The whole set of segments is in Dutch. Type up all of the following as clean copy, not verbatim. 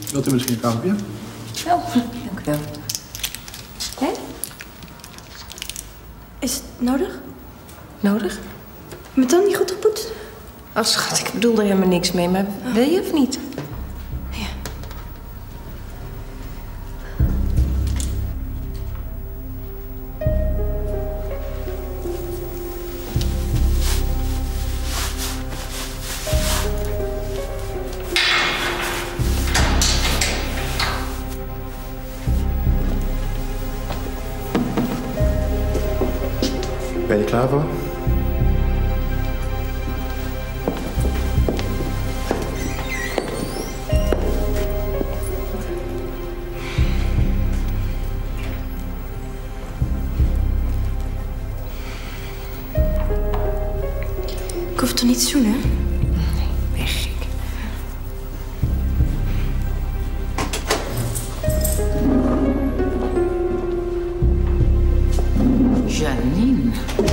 Wilt u misschien een kampje? Wel, dank u wel. Hé? Is het nodig? Nodig? Mijn tanden niet goed gepoetst? Oh, schat, ik bedoel er helemaal niks mee, maar wil je of niet? Ja. Ben je klaar voor? Ik hoef toch niet te zoenen? Nee, weg ik. Janine.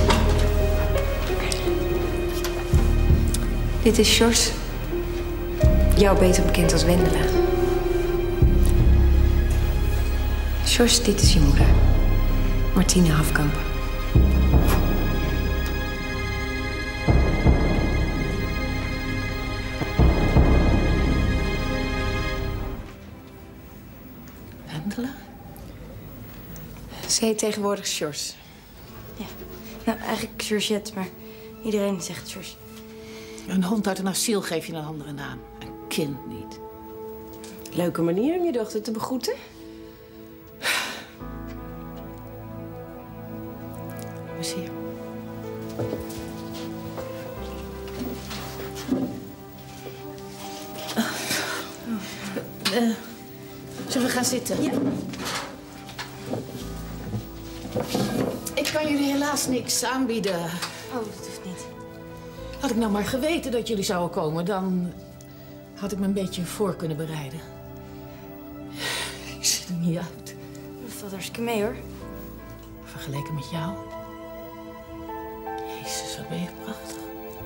Dit is Sjors. Jou beter bekend als Wendela. Sjors, dit is je moeder. Martine Hafkamp. Wendela? Ze heet tegenwoordig Sjors. Ja. Nou, eigenlijk Georgette, maar iedereen zegt George. Een hond uit een asiel geef je een andere naam. Een kind niet. Leuke manier om je dochter te begroeten. Plezier. Zullen we gaan zitten? Ja. Ik kan jullie helaas niks aanbieden. Oh, dat hoeft niet. Had ik nou maar geweten dat jullie zouden komen, dan had ik me een beetje voor kunnen bereiden. Ik zie er niet uit. Dat valt hartstikke mee, hoor. Vergeleken met jou. Jezus, wat ben je prachtig.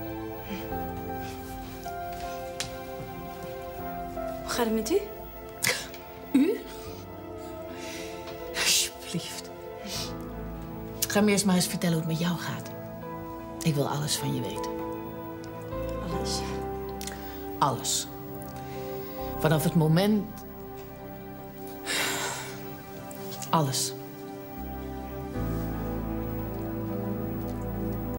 Hoe gaat het met u? U? Alsjeblieft. Ga me eerst maar eens vertellen hoe het met jou gaat. Ik wil alles van je weten. Alles. Alles. Vanaf het moment... Alles.